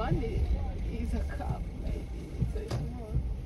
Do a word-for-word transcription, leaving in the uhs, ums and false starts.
bunny is a cub, maybe. So it's more.